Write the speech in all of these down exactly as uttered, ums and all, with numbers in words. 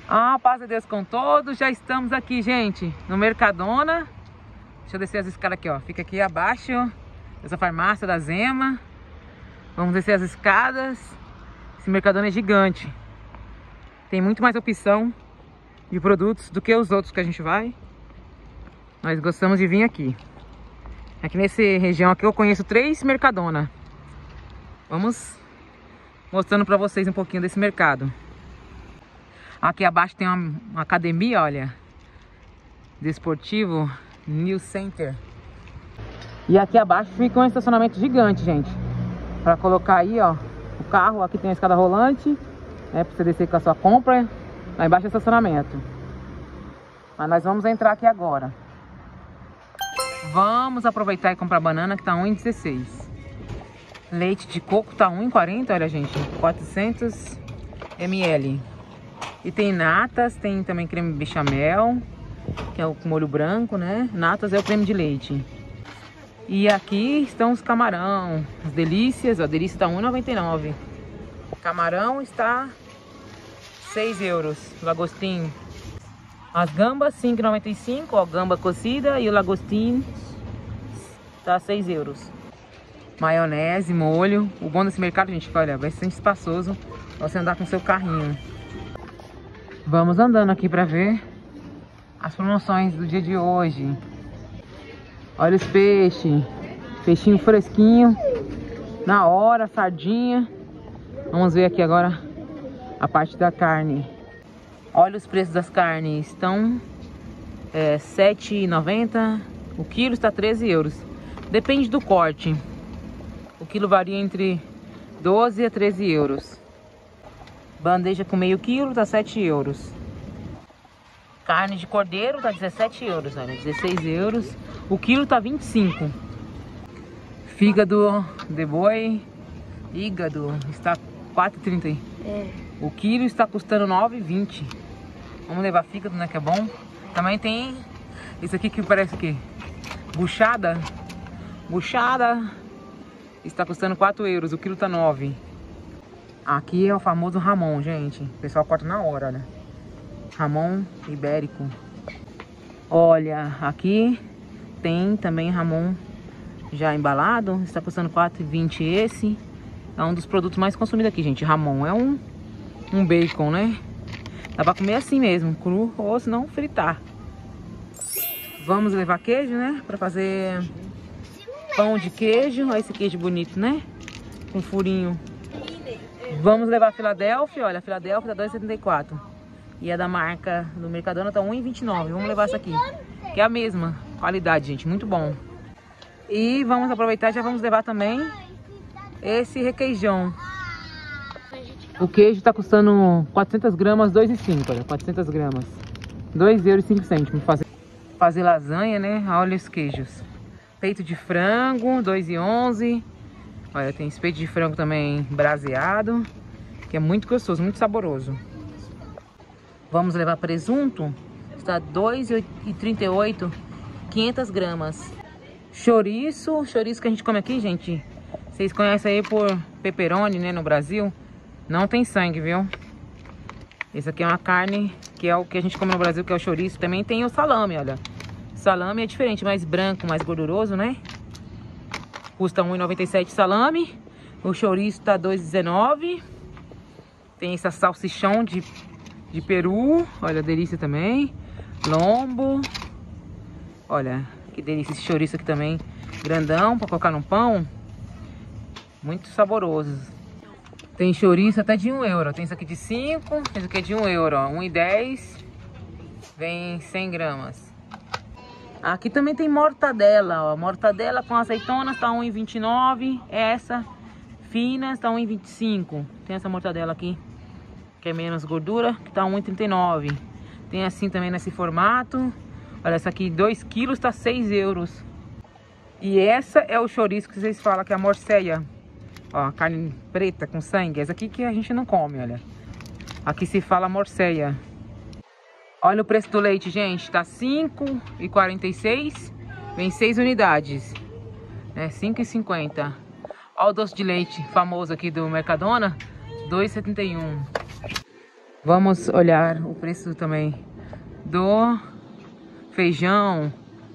Ah, paz de Deus com todos. Já estamos aqui, gente, no Mercadona. Deixa eu descer as escadas aqui, ó. Fica aqui abaixo dessa farmácia da Zema. Vamos descer as escadas. Esse Mercadona é gigante. Tem muito mais opção de produtos do que os outros que a gente vai. Nós gostamos de vir aqui. Aqui nessa região aqui eu conheço três Mercadona. Vamos mostrando pra vocês um pouquinho desse mercado. Aqui abaixo tem uma, uma academia, olha. Desportivo New Center. E aqui abaixo fica um estacionamento gigante, gente. Pra colocar aí, ó, o carro. Aqui tem a escada rolante, né, pra você descer com a sua compra. Lá embaixo é estacionamento. Mas nós vamos entrar aqui agora. Vamos aproveitar e comprar banana, que tá um real e dezesseis centavos. Leite de coco tá um real e quarenta centavos, olha, gente. quatrocentos mililitros. E tem natas, tem também creme bechamel, que é o molho branco, né? Natas é o creme de leite. E aqui estão os camarão, as delícias. A delícia tá um real e noventa e nove centavos. O camarão está seis euros. Lagostim. As gambas cinco reais e noventa e cinco centavos, ó, gamba cozida, e o lagostim tá seis euros. Maionese, molho. O bom desse mercado, gente, olha, é bastante espaçoso pra você andar com seu carrinho. Vamos andando aqui pra ver as promoções do dia de hoje. Olha os peixes. Peixinho fresquinho. Na hora, sardinha. Vamos ver aqui agora a parte da carne. Olha os preços das carnes. Estão é, sete reais e noventa centavos. O quilo está treze euros. Depende do corte. O quilo varia entre doze a treze euros. Bandeja com meio quilo tá sete euros. Carne de cordeiro tá dezessete euros, olha, dezesseis euros. O quilo tá vinte e cinco. Fígado de boi, hígado está quatro reais e trinta. É. O quilo está custando nove reais e vinte. Vamos levar fígado, né, que é bom. Também tem esse aqui que parece o quê? Buchada. Buchada está custando quatro euros, o quilo tá nove. Aqui é o famoso Ramon, gente. O pessoal corta na hora, olha. Ramon ibérico. Olha, aqui tem também Ramon já embalado. Está custando quatro reais e vinte esse. É um dos produtos mais consumidos aqui, gente. Ramon é um, um bacon, né? Dá pra comer assim mesmo, cru, ou se não fritar. Vamos levar queijo, né? Pra fazer pão de queijo. Olha esse queijo bonito, né? Com furinho. Vamos levar a Filadélfia, olha, a Filadélfia tá dois reais e setenta e quatro. E a da marca do Mercadona tá um real e vinte e nove. Vamos levar essa aqui, que é a mesma qualidade, gente, muito bom. E vamos aproveitar, já vamos levar também esse requeijão. O queijo tá custando quatrocentas gramas, dois reais e cinco, olha, quatrocentas gramas. dois euros e cinco centavos. Fazer, fazer lasanha, né? Olha os queijos. Peito de frango, dois reais e onze centavos. Olha, tem esse peito de frango também braseado, que é muito gostoso, muito saboroso. Vamos levar presunto, está dois reais e trinta e oito centavos, quinhentas gramas. Chouriço, chouriço que a gente come aqui, gente, vocês conhecem aí por pepperoni, né, no Brasil. Não tem sangue, viu? Esse aqui é uma carne que é o que a gente come no Brasil, que é o chouriço. Também tem o salame, olha. Salame é diferente, mais branco, mais gorduroso, né? Custa um real e noventa e sete salame. O chouriço tá dois reais e dezenove. Tem essa salsichão de, de peru. Olha, delícia também. Lombo. Olha, que delícia esse chouriço aqui também. Grandão, para colocar no pão. Muito saboroso. Tem chouriço até de um euro. Tem isso aqui de cinco. Esse aqui é de um euro, ó. um real e dez. Vem cem gramas. Aqui também tem mortadela, ó. Mortadela com azeitonas tá um real e vinte e nove. Essa fina está um real e vinte e cinco. Tem essa mortadela aqui, que é menos gordura, que tá um real e trinta e nove. Tem assim também nesse formato. Olha, essa aqui, dois quilos, tá seis euros. E essa é o chouriço que vocês falam que é a morceia. Ó, carne preta com sangue. Essa aqui que a gente não come, olha. Aqui se fala morceia. Olha o preço do leite, gente. Tá cinco reais e quarenta e seis. Vem seis unidades. É cinco reais e cinquenta. Olha o doce de leite famoso aqui do Mercadona. dois reais e setenta e um. Vamos olhar o preço também do feijão.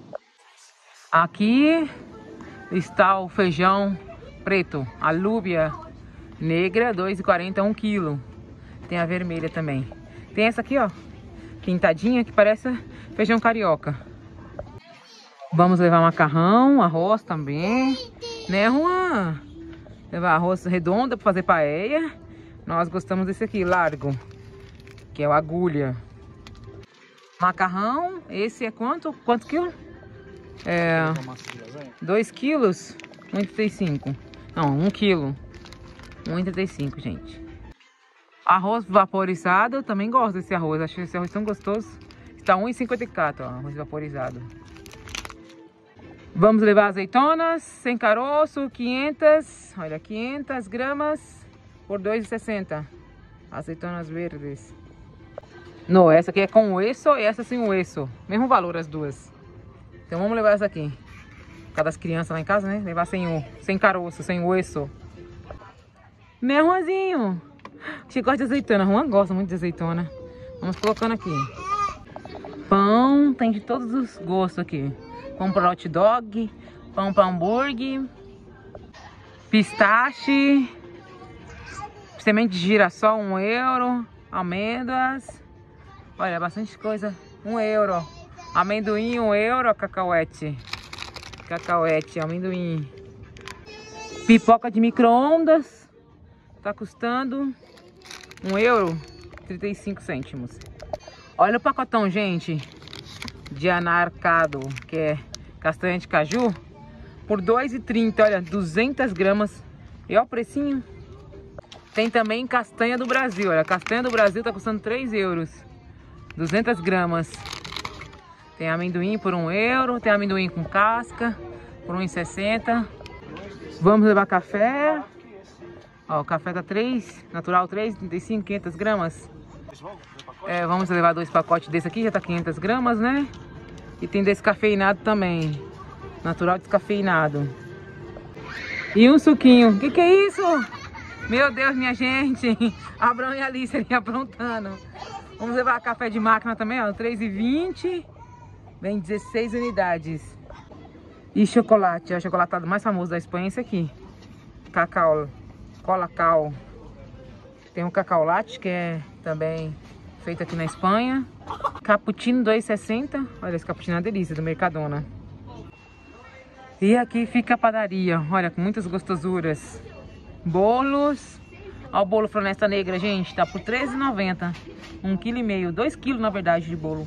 Aqui está o feijão preto, a lúbia negra, dois reais e quarenta centavos um quilo. Tem a vermelha também. Tem essa aqui, ó, pintadinha, que parece feijão carioca. Vamos levar macarrão, arroz também, né, Juan? Levar arroz redondo para fazer paella. Nós gostamos desse aqui, largo, que é o agulha. Macarrão, esse é quanto? Quanto quilo? É, dois quilos, um e trinta e cinco. Não, um quilo, um e trinta e cinco, gente. Arroz vaporizado, eu também gosto desse arroz. Acho esse arroz tão gostoso. Está um real e cinquenta e quatro, ó, arroz vaporizado. Vamos levar azeitonas, sem caroço, quinhentas, olha, quinhentas gramas por dois reais e sessenta centavos. Azeitonas verdes. Não, essa aqui é com osso e essa sem osso. Mesmo valor as duas. Então vamos levar essa aqui. Por causa das crianças lá em casa, né? Levar sem, o, sem caroço, sem osso. Né, Juanzinho? Você gosta de azeitona. Juan gosta muito de azeitona. Vamos colocando aqui. Pão, tem de todos os gostos aqui. Pão para hot dog, pão para hambúrguer, pistache, semente de girassol, um euro, amêndoas, olha, bastante coisa, um euro, amendoim, um euro, cacauete, cacauete, amendoim, pipoca de micro-ondas, tá custando um euro e trinta e cinco cêntimos. Olha o pacotão, gente, de anarcado, que é castanha de caju, por dois reais e trinta centavos, olha, duzentas gramas. E olha o precinho. Tem também castanha do Brasil, olha, castanha do Brasil tá custando três euros, duzentas gramas. Tem amendoim por um euro, tem amendoim com casca por um real e sessenta centavos. Vamos levar café, ó, o café tá três, natural três reais e trinta e cinco centavos, quinhentas gramas. É, vamos levar dois pacotes desse aqui, já tá quinhentas gramas, né? E tem descafeinado também, natural descafeinado. E um suquinho. O que que é isso? Meu Deus, minha gente. Abrão e Alice ali aprontando. Vamos levar café de máquina também, ó, três reais e vinte centavos. Vem dezesseis unidades. E chocolate, ó, o chocolatado mais famoso da Espanha é esse aqui. Cacau, Colacau. Tem um cacau latte, que é também feito aqui na Espanha. Cappuccino dois reais e sessenta centavos. Olha, esse cappuccino é uma delícia, do Mercadona. E aqui fica a padaria, olha, com muitas gostosuras. Bolos. Olha o bolo Floresta Negra, gente, tá por treze reais e noventa centavos. Um quilo e meio, dois quilos na verdade de bolo.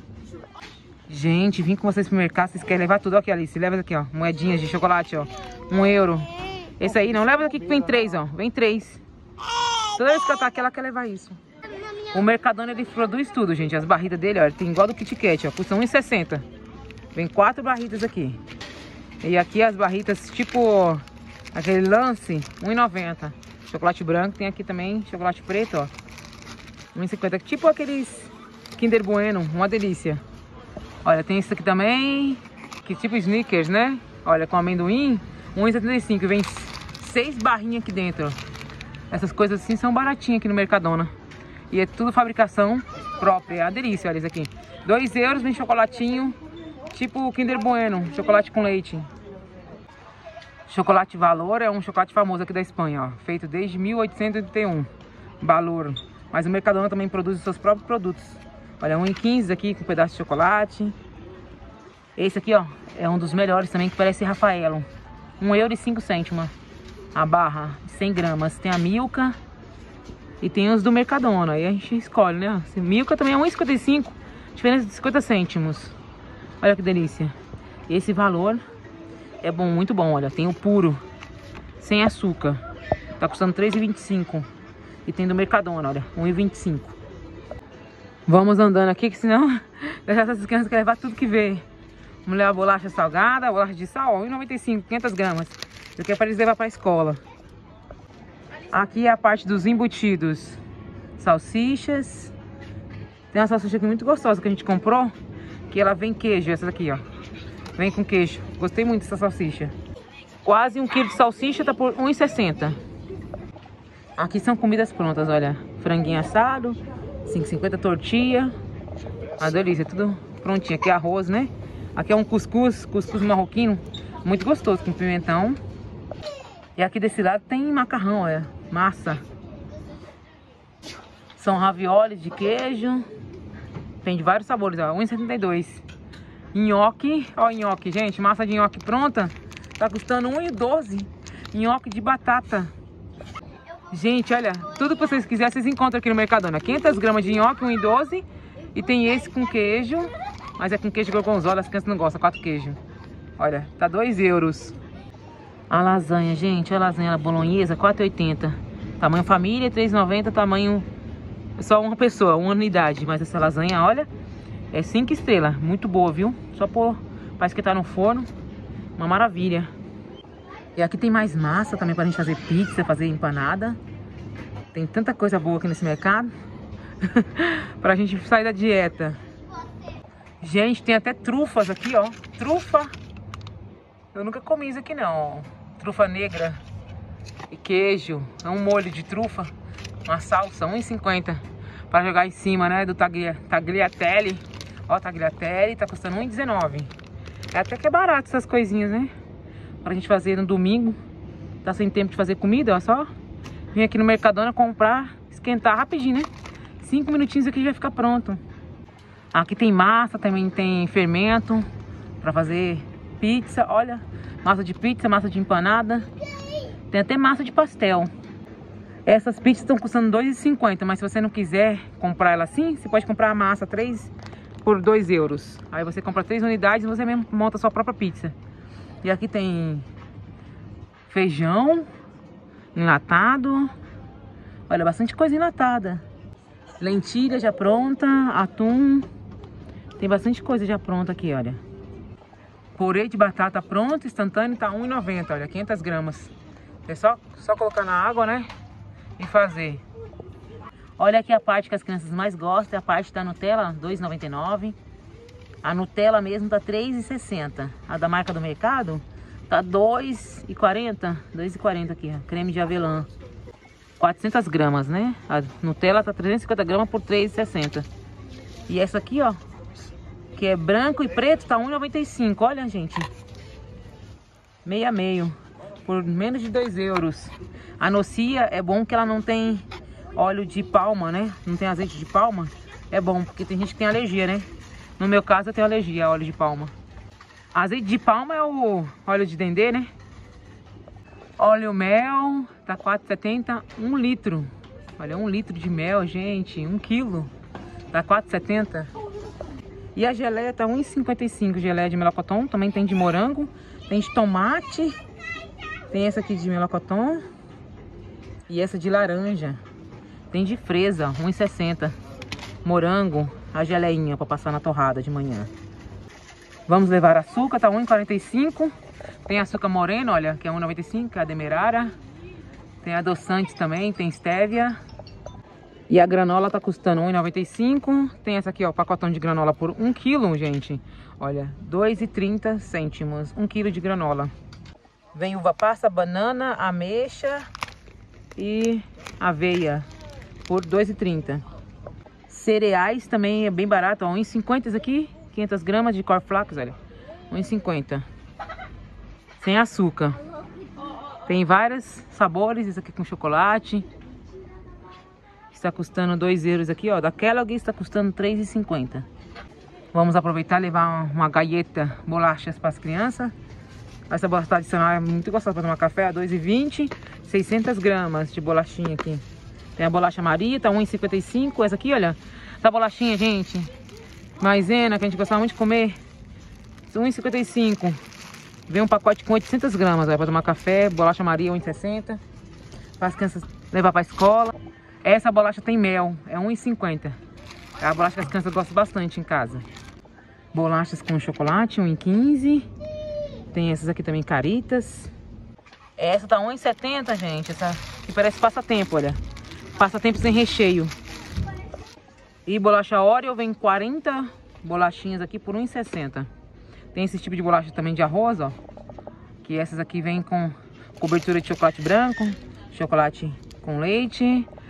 Gente, vim com vocês pro mercado, vocês querem levar tudo. Olha aqui, Alice, leva aqui, ó, moedinhas de chocolate, ó, um euro. Esse aí não, leva aqui que vem três, ó, vem três. Toda vez que eu tô aqui, ela quer levar isso. O Mercadona, ele produz tudo, gente. As barritas dele, ó, tem igual do Kit Kat, ó, custa um real e sessenta centavos. Vem quatro barritas aqui. E aqui as barritas, tipo aquele lance, um real e noventa centavos. Chocolate branco, tem aqui também chocolate preto, ó, um real e cinquenta centavos. Tipo aqueles Kinder Bueno, uma delícia. Olha, tem isso aqui também, que tipo Snickers, né? Olha, com amendoim, um real e setenta e cinco centavos. Vem seis barrinhas aqui dentro. Essas coisas assim são baratinhas aqui no Mercadona. E é tudo fabricação própria, é uma delícia, olha isso aqui. dois euros, vem chocolatinho, tipo Kinder Bueno, chocolate com leite. Chocolate Valor é um chocolate famoso aqui da Espanha, ó, feito desde mil oitocentos e oitenta e um. Valor. Mas o Mercadona também produz os seus próprios produtos. Olha, um real e quinze centavos aqui com um pedaço de chocolate. Esse aqui, ó, é um dos melhores também, que parece Rafaelo. um euro e cinco cêntimos a barra, cem gramas. Tem a Milka e tem os do Mercadona. Aí a gente escolhe, né? Esse Milka também é um real e cinquenta e cinco centavos, diferença de cinquenta cêntimos. Olha que delícia. Esse valor é bom, muito bom, olha. Tem o puro, sem açúcar. Tá custando três reais e vinte e cinco centavos. E tem do Mercadona, olha, um real e vinte e cinco centavos. Vamos andando aqui, que senão essas crianças querem levar tudo que vê. Vamos levar bolacha salgada, bolacha de sal, um real e noventa e cinco centavos, quinhentas gramas. Isso aqui é para eles levar para a escola. Aqui é a parte dos embutidos. Salsichas. Tem uma salsicha aqui muito gostosa que a gente comprou, que ela vem queijo, essa daqui, ó. Vem com queijo. Gostei muito dessa salsicha. Quase um quilo de salsicha tá por um real e sessenta centavos. Aqui são comidas prontas, olha. Franguinho assado, cinco e cinquenta. Tortilha. Uma delícia, tudo prontinho. Aqui é arroz, né? Aqui é um cuscuz, cuscuz marroquino. Muito gostoso, com pimentão. E aqui desse lado tem macarrão, olha. Massa. São ravioles de queijo. Tem de vários sabores, ó. um real e setenta e dois. Nhoque. Ó, nhoque, gente. Massa de nhoque pronta. Tá custando um real e doze. Nhoque de batata. Gente, olha. Tudo que vocês quiserem, vocês encontram aqui no Mercadona. quinhentas gramas de nhoque, um real e doze. E tem esse com queijo. Mas é com queijo gorgonzola. As crianças não gostam. Quatro queijos. Olha, tá dois euros. A lasanha, gente. A lasanha bolonhesa, quatro reais e oitenta. Tamanho família, três reais e noventa. Tamanho... só uma pessoa, uma unidade. Mas essa lasanha, olha, é cinco estrelas. Muito boa, viu? Só por... parece que tá no forno. Uma maravilha. E aqui tem mais massa também pra gente fazer pizza, fazer empanada. Tem tanta coisa boa aqui nesse mercado. Pra gente sair da dieta. Gente, tem até trufas aqui, ó. Trufa. Eu nunca comi isso aqui, não. Trufa negra. E queijo. É um molho de trufa. Uma salsa, um real e cinquenta. Pra jogar em cima, né? Do taglia, tagliatelle. Ó, tagliatelle. Tá custando um real e dezenove. É até que é barato essas coisinhas, né? Pra gente fazer no domingo. Tá sem tempo de fazer comida, ó. Só vim aqui no Mercadona comprar. Esquentar rapidinho, né? Cinco minutinhos aqui já fica pronto. Aqui tem massa, também tem fermento. Pra fazer pizza. Olha, massa de pizza, massa de empanada. Tem até massa de pastel. Essas pizzas estão custando dois reais e cinquenta, mas se você não quiser comprar ela assim, você pode comprar a massa três por dois euros. Aí você compra três unidades e você mesmo monta a sua própria pizza. E aqui tem feijão enlatado. Olha, bastante coisa enlatada. Lentilha já pronta, atum. Tem bastante coisa já pronta aqui, olha. Purê de batata pronto, instantâneo, tá um real e noventa, olha, quinhentas gramas. É só, só colocar na água, né? E fazer. Olha aqui a parte que as crianças mais gostam, é a parte da Nutella, dois reais e noventa e nove. A Nutella mesmo tá três reais e sessenta. A da marca do mercado tá dois reais e quarenta. dois reais e quarenta aqui, ó. Creme de avelã. quatrocentas gramas, né? A Nutella tá trezentas e cinquenta gramas por três reais e sessenta. E essa aqui, ó, que é branco e preto, tá um real e noventa e cinco. Olha, gente. Meio a meio. Por menos de dois euros. A Nocia é bom que ela não tem óleo de palma, né? Não tem azeite de palma. É bom, porque tem gente que tem alergia, né? No meu caso, eu tenho alergia a óleo de palma. Azeite de palma é o óleo de dendê, né? Óleo mel, tá quatro reais e setenta. Um litro. Olha, um litro de mel, gente. Um quilo. Tá quatro reais e setenta. E a geleia tá um real e cinquenta e cinco. Geleia de melocotão. Também tem de morango. Tem de tomate. Tem essa aqui de melocotão. E essa de laranja. Tem de fresa, um real e sessenta. Morango, a geleinha para passar na torrada de manhã. Vamos levar açúcar, tá um real e quarenta e cinco. Tem açúcar moreno, olha, que é um real e noventa e cinco, que é a demerara. Tem adoçantes também, tem stevia. E a granola tá custando um real e noventa e cinco. Tem essa aqui, ó, pacotão de granola por um quilo, gente. Olha, dois reais e trinta cêntimos, um quilo de granola. Vem uva passa, banana, ameixa e aveia por dois reais e trinta. Cereais também é bem barato, ó, um real e cinquenta esse aqui, quinhentas gramas de cornflakes, olha, um real e cinquenta. Sem açúcar. Tem vários sabores, esse aqui com chocolate. Está custando dois euros aqui, ó, da Kellogg está custando três reais e cinquenta. Vamos aproveitar e levar uma, uma galleta, bolachas para as crianças. Essa bolacha tradicional é muito gostosa para tomar café, a dois reais e vinte, seiscentas gramas de bolachinha aqui. Tem a bolacha Maria, tá um real e cinquenta e cinco. Essa aqui, olha, essa bolachinha, gente, maisena, que a gente gostava muito de comer, um real e cinquenta e cinco. Vem um pacote com oitocentas gramas, para tomar café. Bolacha Maria, um real e sessenta. Para as crianças levar para a escola. Essa bolacha tem mel, é um real e cinquenta. É a bolacha que as crianças gostam bastante em casa. Bolachas com chocolate, um real e quinze. Tem essas aqui também, caritas. Essa tá um real e setenta, gente. Essa que parece passatempo, olha. Passatempo sem recheio. E bolacha Oreo vem quarenta bolachinhas aqui por um real e sessenta. Tem esse tipo de bolacha também de arroz, ó. Que essas aqui vêm com cobertura de chocolate branco, chocolate com leite.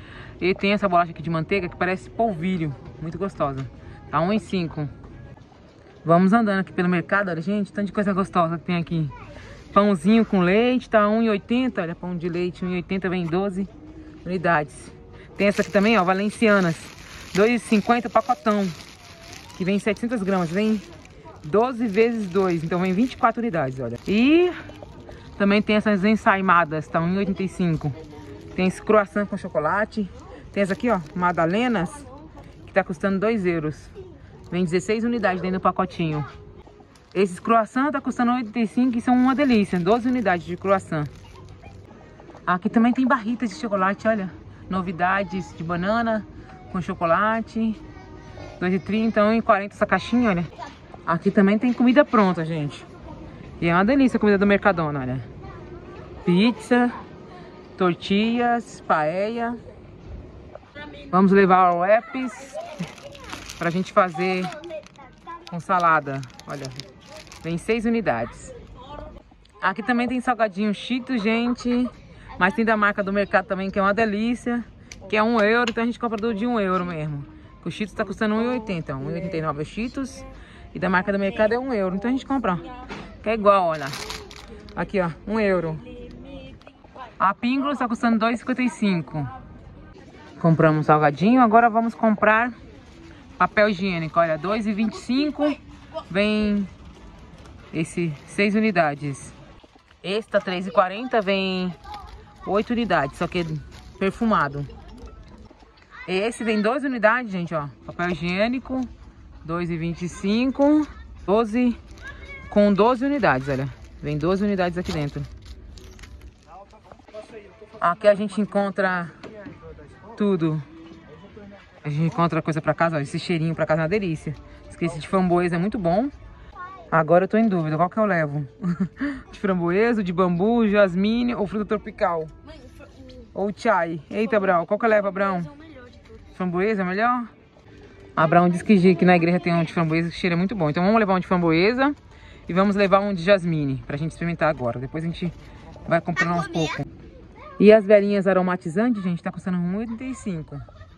E tem essa bolacha aqui de manteiga que parece polvilho, muito gostosa. Tá um e cinco. Vamos andando aqui pelo mercado, olha, gente, tanto de coisa gostosa que tem aqui. Pãozinho com leite, tá um e oitenta, olha, pão de leite, um e oitenta, vem doze unidades. Tem essa aqui também, ó, valencianas, dois e cinquenta pacotão, que vem setecentas gramas, vem doze vezes dois, então vem vinte e quatro unidades, olha. E também tem essas ensaimadas, tá um e oitenta e cinco. Tem esse croissant com chocolate, tem essa aqui, ó, madalenas, que tá custando dois euros. Vem dezesseis unidades dentro do pacotinho. Esses croissant tá custando oitenta e cinco e são uma delícia. doze unidades de croissant. Aqui também tem barritas de chocolate, olha. Novidades de banana com chocolate. dois e trinta, um e quarenta essa caixinha, olha. Aqui também tem comida pronta, gente. E é uma delícia a comida do Mercadona, olha. Pizza, tortilhas, paella. Vamos levar wraps pra gente fazer com salada, olha, vem seis unidades. Aqui também tem salgadinho Cheetos, gente, mas tem da marca do mercado também, que é uma delícia, que é um euro, então a gente compra do de um euro mesmo. O Cheetos tá custando um e oitenta, um e oitenta e nove o Cheetos, e da marca do mercado é um euro, então a gente compra, que é igual, olha, aqui ó, um euro. A Pringles tá custando dois e cinquenta e cinco. Compramos um salgadinho, agora vamos comprar papel higiênico, olha, dois e vinte e cinco, vem esse seis unidades. Esse tá três e quarenta, vem oito unidades, só que é perfumado. Esse vem doze unidades, gente, ó, papel higiênico, dois e vinte e cinco, doze com doze unidades, olha, vem doze unidades aqui dentro. Aqui a gente encontra tudo. A gente encontra coisa pra casa, ó, esse cheirinho pra casa é uma delícia. Esse de framboesa é muito bom. Agora eu tô em dúvida, qual que eu levo? De framboesa, de bambu, jasmine ou fruta tropical? Ou chai? Eita, Abraão, qual que eu levo, Abraão? Framboesa é melhor? Abraão disse que, que na igreja tem um de framboesa que cheira muito bom. Então vamos levar um de framboesa e vamos levar um de jasmine pra gente experimentar agora. Depois a gente vai comprando aos poucos. E as velhinhas aromatizantes, gente, tá custando um e oitenta e cinco.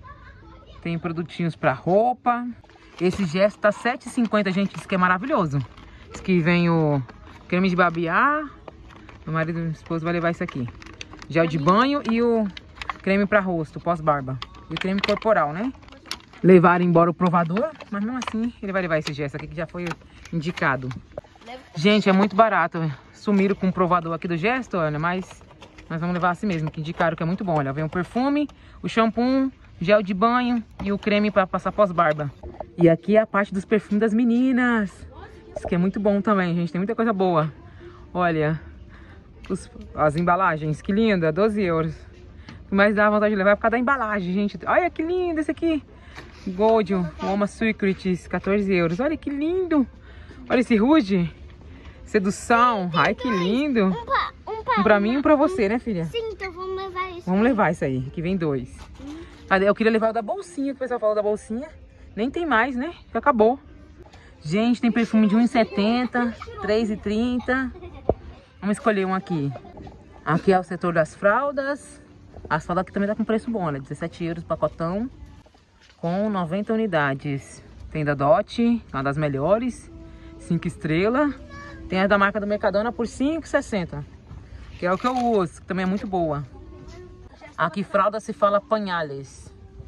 Tem produtinhos pra roupa. Esse gesto tá sete e cinquenta, gente. Isso que é maravilhoso. Isso que vem o creme de barbear. Meu marido e minha esposa vai levar isso aqui. Gel de banho e o creme pra rosto, pós-barba. E o creme corporal, né? Levaram embora o provador, mas mesmo assim ele vai levar esse gesto aqui que já foi indicado. Gente, é muito barato. Sumiram com o provador aqui do gesto, olha, mas nós vamos levar assim mesmo, que indicaram que é muito bom. Olha, vem o perfume, o shampoo, gel de banho e o creme para passar pós-barba. E aqui é a parte dos perfumes das meninas. Isso aqui é muito bom também, gente. Tem muita coisa boa. Olha, os, as embalagens, que linda, doze euros. O que mais dá vontade de levar é por causa da embalagem, gente. Olha que lindo esse aqui. Gold, Woman Secrets, quatorze euros. Olha que lindo. Olha esse Ruge. Sedução. Ai, que lindo. Um, pa, um, pa, um pra mim e um pra você, né, filha? Sim, então vamos levar isso. Vamos levar isso aí, que vem dois. Hum. Eu queria levar o da bolsinha, que o pessoal falou da bolsinha. Nem tem mais, né? Já acabou. Gente, tem perfume de um e setenta, três e trinta. Vamos escolher um aqui. Aqui é o setor das fraldas. As fraldas aqui também tá com preço bom, né? dezessete euros pacotão. Com noventa unidades. Tem da Dot, uma das melhores. cinco estrelas. Tem a da marca do Mercadona por cinco e sessenta. Que é o que eu uso, que também é muito boa. Aqui fralda se fala panhales.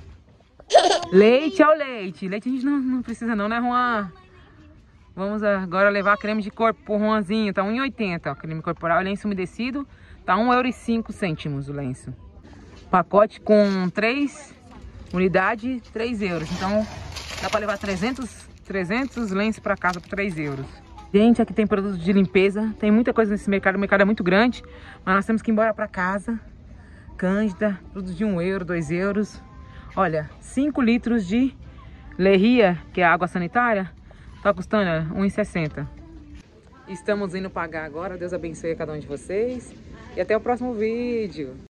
Leite é o leite. Leite a gente não, não precisa não, né, Juan? Vamos agora levar creme de corpo pro Juanzinho. Tá um e oitenta, ó. Creme corporal, lenço umedecido. Tá um euro e cinco cêntimos o lenço. Pacote com três unidades, três euros. Então dá pra levar trezentos, trezentos lenços pra casa por três euros. Gente, aqui tem produtos de limpeza. Tem muita coisa nesse mercado. O mercado é muito grande. Mas nós temos que ir embora pra casa. Cândida, produtos de um euro, dois euros. Olha, cinco litros de Lerria, que é a água sanitária, tá custando um e sessenta. Estamos indo pagar agora. Deus abençoe a cada um de vocês. E até o próximo vídeo.